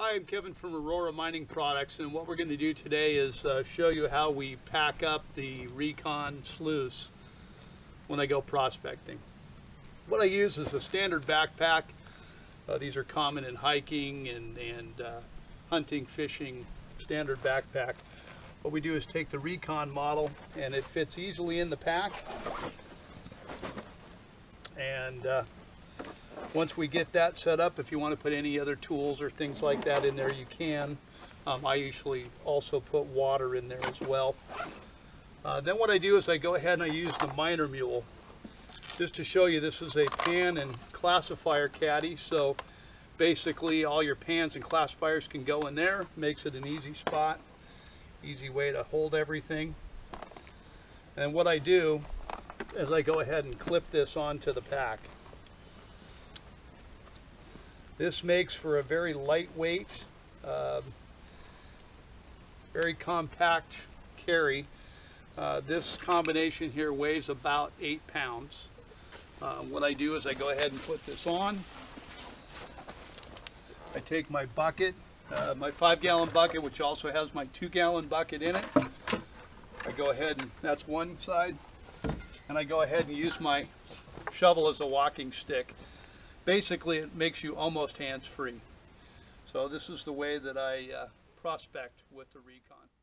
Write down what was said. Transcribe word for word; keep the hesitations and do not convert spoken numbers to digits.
Hi, I'm Kevin from Aurora Mining Products, and what we're going to do today is uh, show you how we pack up the Recon sluice when I go prospecting. What I use is a standard backpack. Uh, these are common in hiking and, and uh, hunting, fishing, standard backpack. What we do is take the Recon model, and it fits easily in the pack. And uh, once we get that set up, if you want to put any other tools or things like that in there, you can. Um, I usually also put water in there as well. Uh, then what I do is I go ahead and I use the Miners Mule. Just to show you, this is a pan and classifier caddy, so basically all your pans and classifiers can go in there. Makes it an easy spot, easy way to hold everything. And what I do is I go ahead and clip this onto the pack. This makes for a very lightweight, uh, very compact carry. Uh, this combination here weighs about eight pounds. Uh, what I do is I go ahead and put this on. I take my bucket, uh, my five gallon bucket, which also has my two gallon bucket in it. I go ahead and that's one side. And I go ahead and use my shovel as a walking stick. Basically, it makes you almost hands-free. So this is the way that I uh, prospect with the Recon.